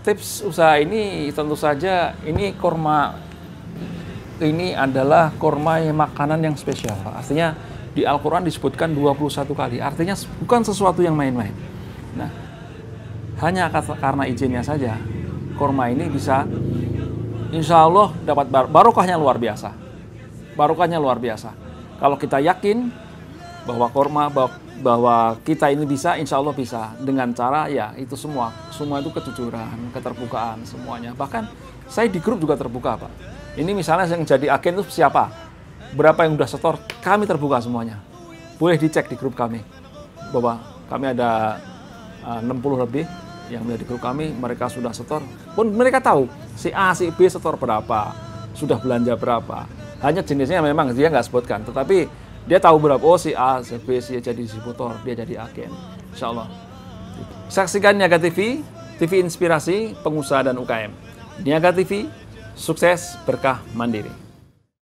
tips usaha ini tentu saja ini kurma ini adalah kurma makanan yang spesial. Artinya di Al-Quran disebutkan 21 kali. Artinya bukan sesuatu yang main-main. Nah, hanya karena izinnya saja, kurma ini bisa insya Allah dapat barokahnya luar biasa. Barokahnya luar biasa. Kalau kita yakin bahwa kurma, bahwa kita ini bisa, insya Allah bisa. Dengan cara ya itu semua itu kejujuran, keterbukaan semuanya. Bahkan saya di grup juga terbuka, Pak. Ini misalnya yang jadi agen itu siapa? Berapa yang udah setor? Kami terbuka semuanya. Boleh dicek di grup kami. Bahwa kami ada 60 lebih yang ada di grup kami, mereka sudah setor. Pun mereka tahu si A, si B setor berapa, sudah belanja berapa. Hanya jenisnya memang dia nggak sebutkan, tetapi dia tahu berapa. Oh si A, si B, si jadi distributor, dia jadi agen. Insya Allah. Saksikan Niaga TV, TV inspirasi pengusaha dan UKM. Niaga TV, sukses berkah mandiri.